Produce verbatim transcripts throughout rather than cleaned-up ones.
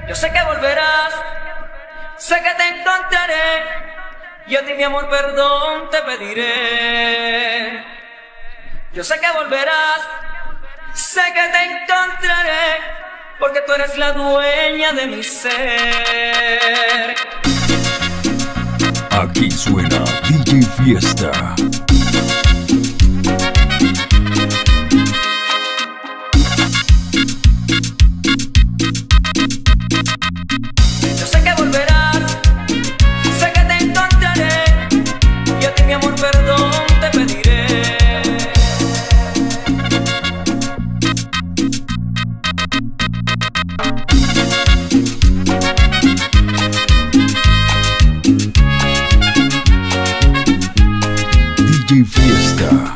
Yo sé que volverás, sé que te encontraré, y a ti, mi amor, perdón te pediré. Yo sé que volverás, sé que te encontraré, porque tú eres la dueña de mi ser. Aquí suena D J Fiesta. Yo sé que volverás, sé que te encontraré, y a ti, mi amor, perdón te pediré. D J Fiesta.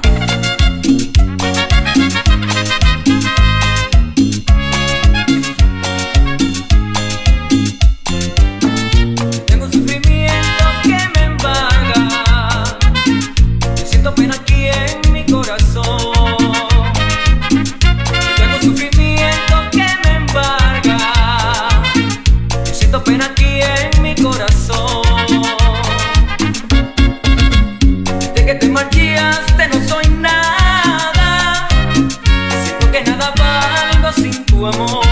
Tengo un sufrimiento que me embarga, yo siento pena aquí en mi corazón. Tengo un sufrimiento que me embarga, yo siento pena aquí en mi corazón. Desde que te marchaste no soy nada, siento que nada valgo sin tu amor.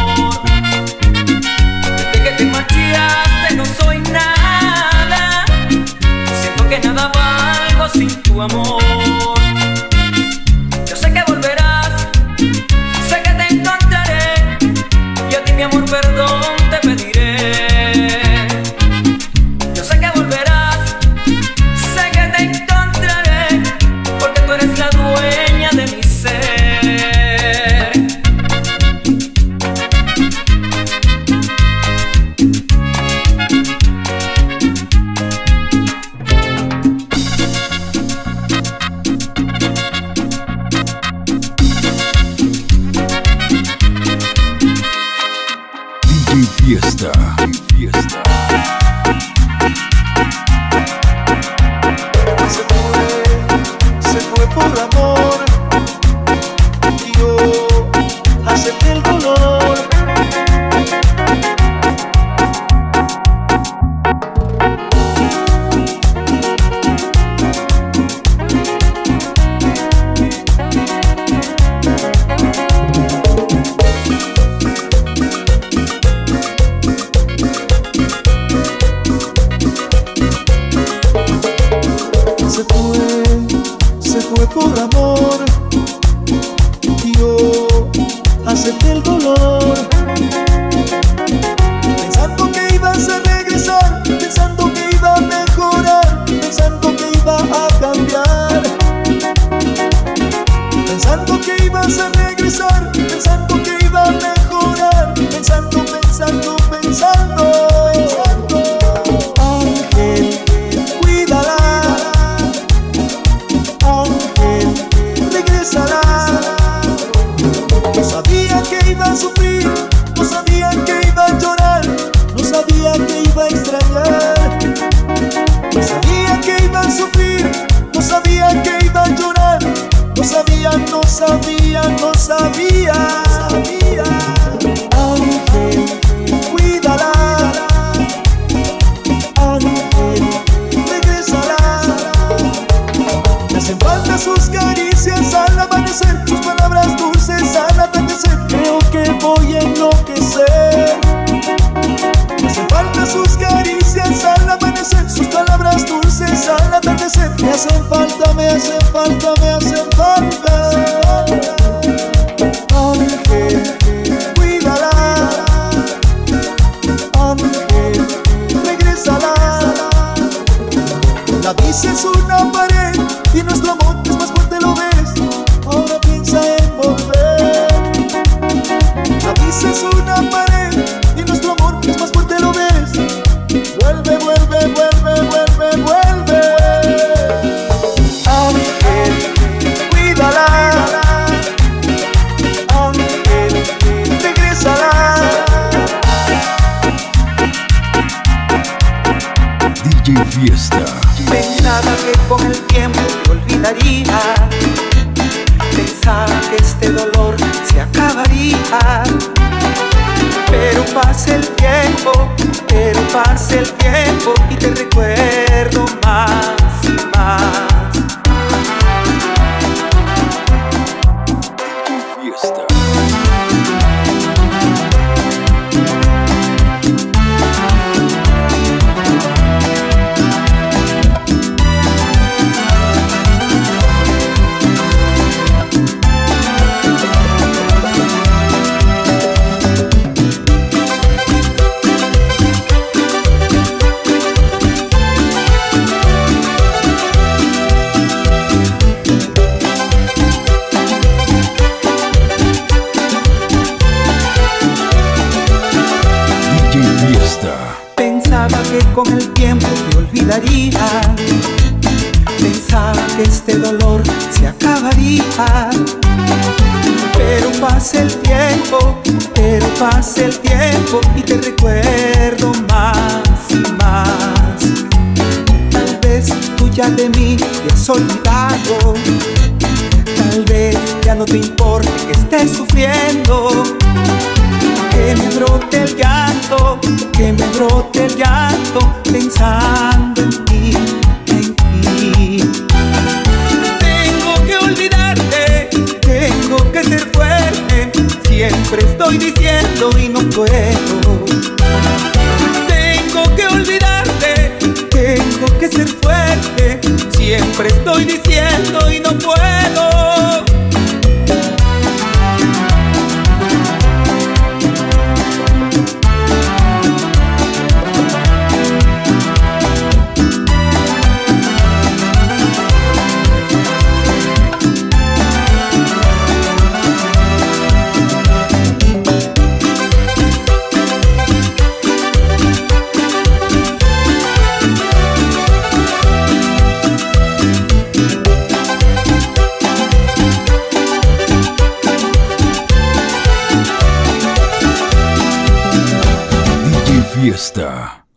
Desde que te marchaste no soy nada, siento que nada valgo sin tu amor. Yo sé que volverás, sé que te encontraré, y a ti, mi amor, perdón te pediré. Yo sé que volverás, sé que te encontraré, porque tú eres la dueña de mi ser. D J Fiesta. Fiesta. Se fue, se fue por amor, y yo acepté el dolor. Se fue, se fue por amor, y yo acepté el dolor. Pensando que ibas a regresar, pensando que iba a mejorar, pensando que iba a cambiar. Pensando que ibas a regresar, pensando que iba a mejorar, pensando, pensando, pensando, pensando. Ángel, cuídala. Ángel, regresará. No sabía que iba a sufrir, no sabía que iba a llorar, no sabía que iba a extrañar. No sabía que iba a sufrir, no sabía que iba a llorar, no sabía, no sabía, no sabía, sabía. Ángel, cuídala. Ángel, regresará. Me hacen falta sus caricias al amanecer, sus palabras dulces al atardecer. Creo que voy a enloquecer. Me hacen falta sus caricias al amanecer, sus palabras dulces al atardecer. Me hacen falta, me hacen falta, me hacen falta. Ángel, cuídala. Ángel, regresará. La dice es una pared, y nuestro amor es más fuerte, lo ves. Ahora piensa en volver. La dice es una pared, y nuestro amor es más fuerte, lo ves. Vuelve, vuelve, vuelve, vuelve, vuelve. Ángel, cuídala. Ángel, regresará. D J Fiesta. Pensaba que con el tiempo te olvidaría, pensaba que este dolor se acabaría, Pero pasa el tiempo, pero pasa el tiempo y te recuerdo más y más. Fiesta. Pensaba que con el tiempo te olvidaría, pensaba que este dolor se acabaría. Pero pasa el tiempo, pero pasa el tiempo y te recuerdo más y más. Tal vez tú ya de mí te has olvidado, tal vez ya no te importe que estés sufriendo. Que me brote el llanto, que me brote el llanto, pensando en ti, en ti. Tengo que olvidarte, tengo que ser fuerte, siempre estoy diciendo y no puedo. Tengo que olvidarte, tengo que ser fuerte, siempre estoy diciendo y no puedo. Fiesta.